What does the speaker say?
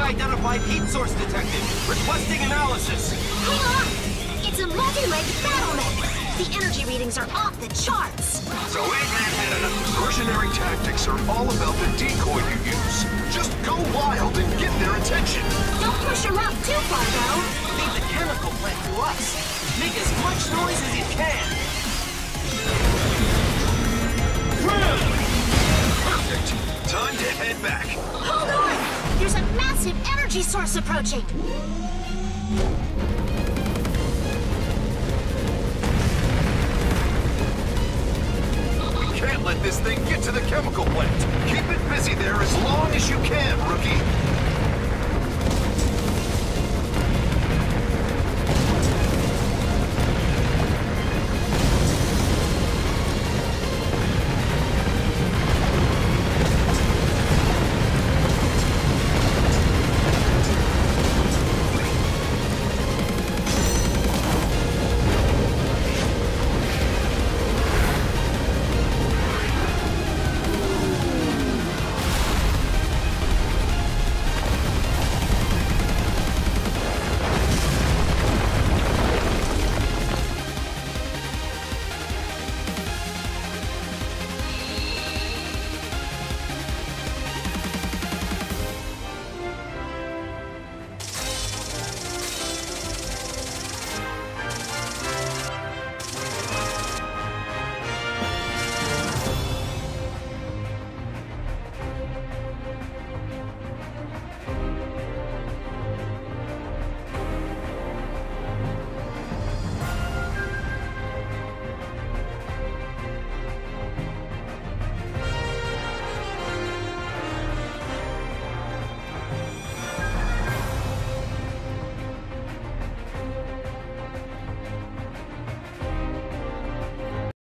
Unidentified heat source detected. Requesting analysis. Hang on! It's a multi-legged battle mech. The energy readings are off the charts. So versionary tactics are all about the decoy you use. Just go wild and get their attention. Don't push them out too far, though. Leave the chemical plant to us. Make as much noise as you can. Perfect. Time to head back. Hold on! There's a massive energy source approaching. We can't let this thing get to the chemical plant. Keep it busy there as long as you can.